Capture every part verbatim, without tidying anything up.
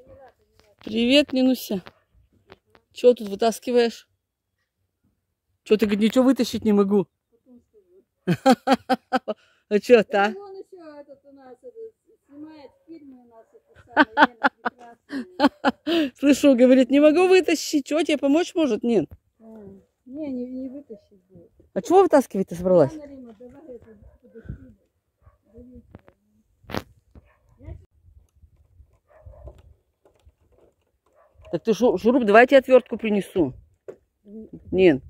Привет, Нинуся. Чего тут вытаскиваешь? Что ты говоришь, ничего вытащить не могу? А что то? Слышу, говорит, не могу вытащить. Что, тебе помочь может? Нет. Не, не, не вытащить будет. А чего вытаскивать-то собралась? Так ты шуруп, давайте отвертку принесу. Нет.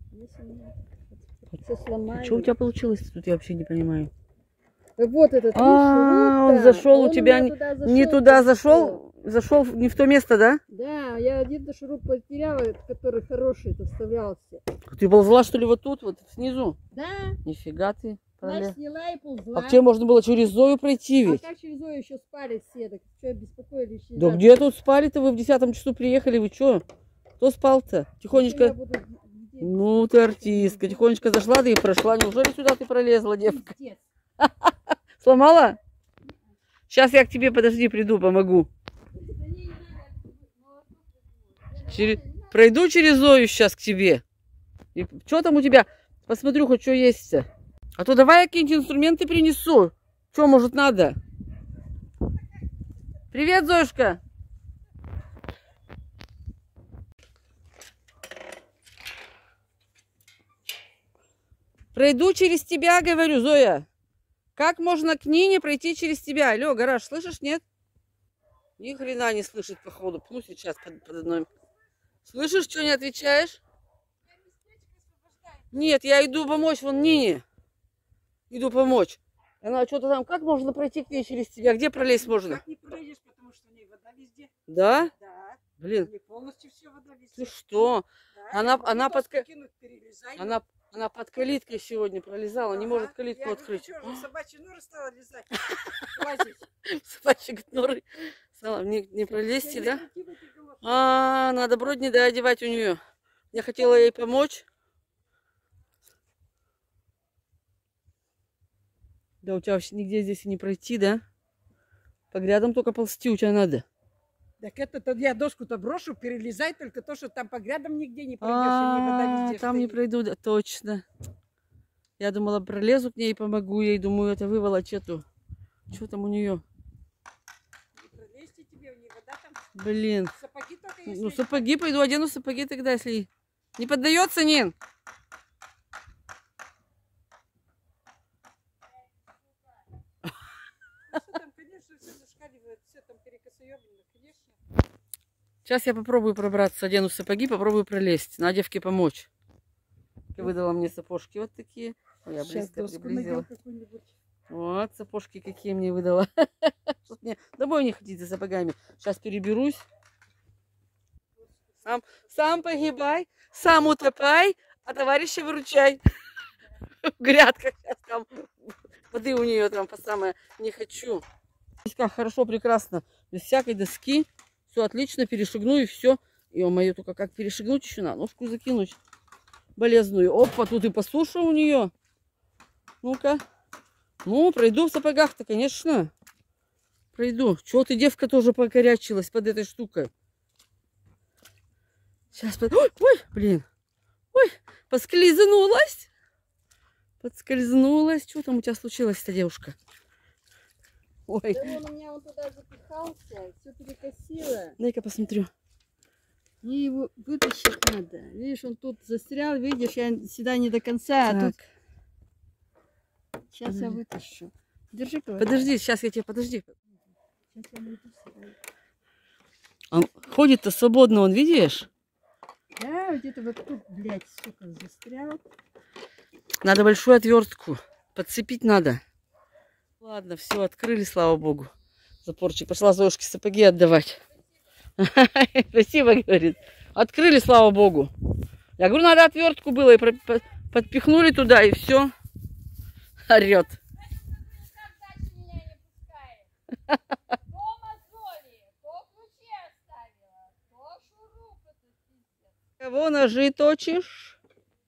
А что у тебя получилось? Тут я вообще не понимаю. Вот этот. А, он зашел у тебя не туда зашел, зашел не в то место, да? Да, я один шуруп потеряла, который хороший вставлялся. Ты ползла что ли вот тут, вот снизу? Да. Нифига ты. Значит, сняла и ползла. А где можно было через Зою пройти ведь? А как через Зою еще спали все? Так что беспокоились? Да где тут спали-то? Вы в десятом часу приехали, вы что? Кто спал-то? Тихонечко. Буду... Ну ты артистка. Тихонечко зашла, да и прошла. Неужели сюда ты пролезла, девка? Сломала? Сейчас я к тебе, подожди, приду, помогу. Через... Пройду через Зою сейчас к тебе. И что там у тебя? Посмотрю, хоть что есть-то. А то давай я какие-нибудь инструменты принесу. Что, может, надо? Привет, Зоюшка. Пройду через тебя, говорю, Зоя. Как можно к Нине пройти через тебя? Алло, гараж, слышишь, нет? Ни хрена не слышит, походу. Ну, сейчас под, под одной. Слышишь, что не отвечаешь? Нет, я иду помочь вон Нине. Иду помочь. Она что-то там, как можно пройти к ней через тебя? Где пролезть можно? Как не пролезешь, потому что у нее вода везде. Да? Да. Блин. Не полностью все вода везде. Ты что? Да, она она под кинуть, она, она под калиткой сегодня пролезала, ага. Не может калитку я открыть. Что, в собачьи норы стала лезать? Собачьи норы. Не, не пролезьте, да? А, надо бродни, да, одевать у нее. Я хотела ей помочь. Да у тебя вообще нигде здесь и не пройти, да? По грядам только ползти у тебя надо. Так это я доску-то брошу, перелезай, только то, что там по грядам нигде не пройдешь, а, и не вода везде там стоит. Не пройду, да, точно. Я думала, пролезу к ней и помогу ей. Думаю, это выволочь эту. Что там у нее? Не пролезьте тебе, у нее вода там. Блин. Сапоги только если... Ну, сапоги, пойду одену сапоги тогда, если... Не поддается, Нин? Сейчас я попробую пробраться, одену сапоги, попробую пролезть. На девке помочь. Выдала мне сапожки вот такие. Ой, я близко приблизила. Вот, сапожки какие мне выдала. Мне домой не ходить за сапогами. Сейчас переберусь. Сам, сам погибай, сам утопай, а товарища выручай. В грядках сейчас там воды у нее там по самое не хочу. Как хорошо, прекрасно. Без всякой доски. Все отлично, перешагну и все. Ё-моё, только как перешагнуть еще на ножку закинуть. Болезную. Опа, тут и по суше у нее. Ну-ка. Ну, пройду в сапогах-то, конечно. Пройду. Чего ты, девка, тоже покорячилась под этой штукой? Сейчас под... Ой, ой, блин. Ой, поскользнулась. Подскользнулась. Что там у тебя случилось-то, девушка? Ой. Да он у меня вот туда запихался, все перекосило. Дай-ка посмотрю. Мне его вытащить надо. Видишь, он тут застрял, видишь, я сюда не до конца, а тут... Сейчас mm. я вытащу. Держи, говорю. Подожди, сейчас я тебе, подожди. Он ходит-то свободно, он, видишь? Да, где-то вот тут, блядь, сука, застрял. Надо большую отвертку. Подцепить надо. Ладно, все, открыли, слава богу. Запорчик. Пошла Зоюшке сапоги отдавать. Спасибо, говорит. Открыли, слава богу. Я говорю, надо отвертку было. И подпихнули туда, и все. Орет. Кого ножи точишь?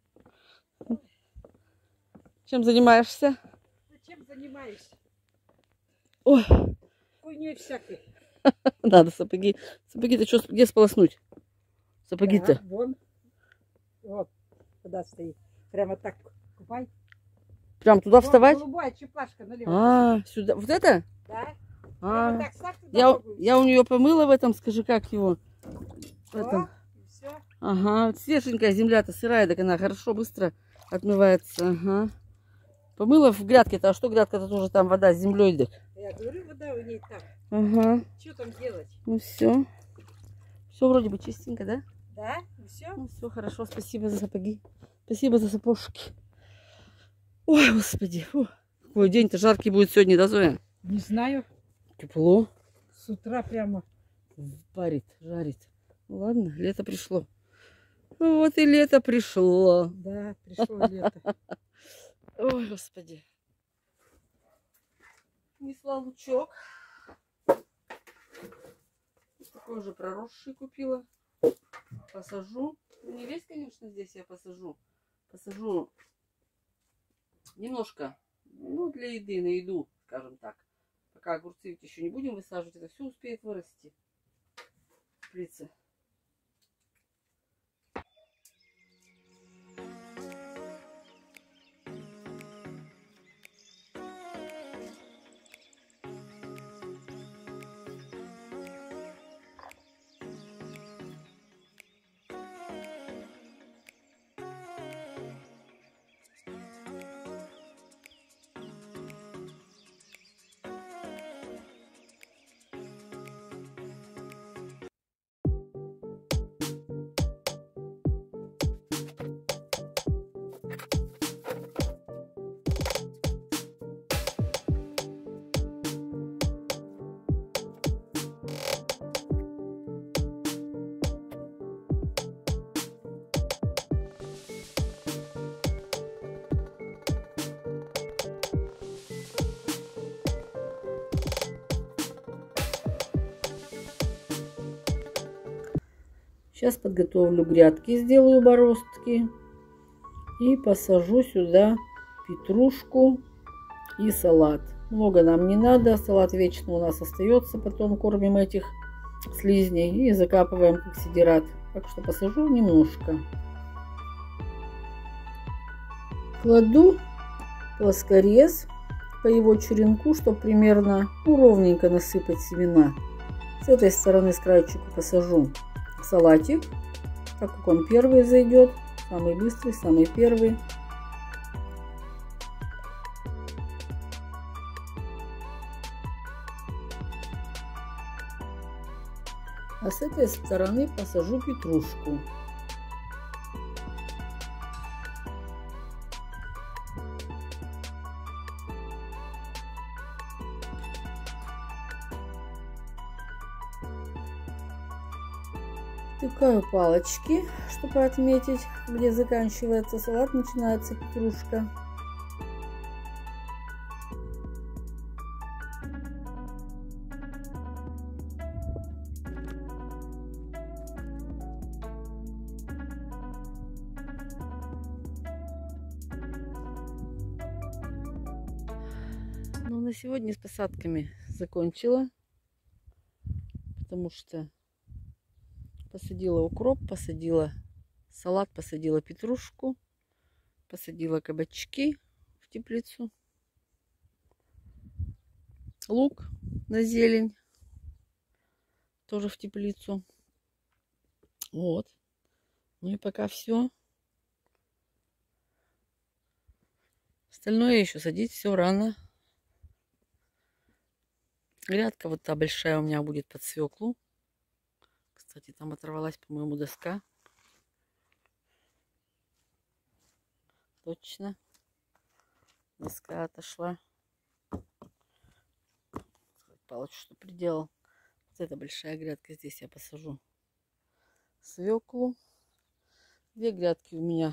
Чем занимаешься? Чем занимаешься? Ой. Хуйней всякой. Надо сапоги. Сапоги-то что, где сполоснуть? Сапоги-то. Да, вон. Вот, куда стоит. Прямо так купай. Прям туда Вон вставать? голубая чепашка налево. А, сюда. Вот это? Да. А, Прямо так ставь туда я, попробуй. я у нее помыла в этом, скажи, как его? В этом. О, и всё. Ага, свеженькая земля-то сырая, так она хорошо, быстро отмывается. Ага. Помыла в грядке-то, а что грядка-то тоже там вода с землей, так? Я говорю, вода у ней там. Ага, Что там делать? ну все. Все вроде бы чистенько, да? Да? И все? Ну все хорошо, спасибо за сапоги. Спасибо за сапожки. Ой, господи. Фу. Какой день-то жаркий будет сегодня, да, Зоя? Не знаю. Тепло. С утра прямо. Парит, жарит. Ну ладно, лето пришло. Вот и лето пришло. Да, пришло лето. Ой, господи. Несла лучок. Такой же проросший купила. Посажу. Не весь, конечно, здесь я посажу. Посажу немножко. Ну, для еды, на еду, скажем так. Пока огурцы еще не будем высаживать, это все успеет вырасти. Теплица. Сейчас подготовлю грядки, сделаю бороздки. И посажу сюда петрушку и салат. Много нам не надо. Салат вечно у нас остается. Потом кормим этих слизней и закапываем как сидират. Так что посажу немножко. Кладу плоскорез по его черенку, чтобы примерно ну, ровненько насыпать семена. С этой стороны с краечку посажу салатик, так как он первый зайдет, самый быстрый, самый первый. А с этой стороны посажу петрушку. Втыкаю палочки, чтобы отметить, где заканчивается салат, начинается петрушка. Ну, на сегодня с посадками закончила, потому что посадила укроп, посадила салат, посадила петрушку, посадила кабачки в теплицу, лук на зелень тоже в теплицу. Вот. Ну и пока все. Остальное еще садить все рано. Грядка вот та большая у меня будет под свеклу. Кстати, там оторвалась, по-моему, доска. Точно. Доска отошла. Палочку что приделал. Вот эта большая грядка. Здесь я посажу свеклу. Две грядки у меня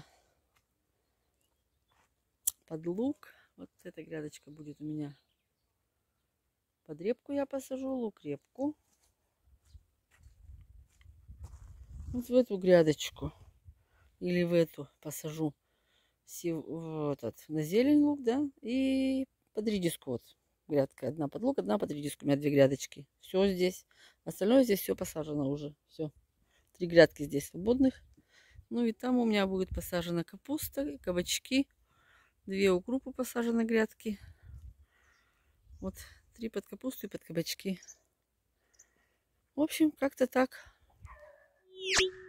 под лук. Вот эта грядочка будет у меня под репку. Я посажу лук-репку. Вот в эту грядочку или в эту посажу вот этот, на зелень лук, да, и под редиску вот грядка. Одна под лук, одна под редиску. У меня две грядочки. Все здесь. Остальное здесь все посажено уже. Все. Три грядки здесь свободных. Ну и там у меня будет посажена капуста, кабачки. Две укропы посажены грядки. Вот три под капусту и под кабачки. В общем, как-то так.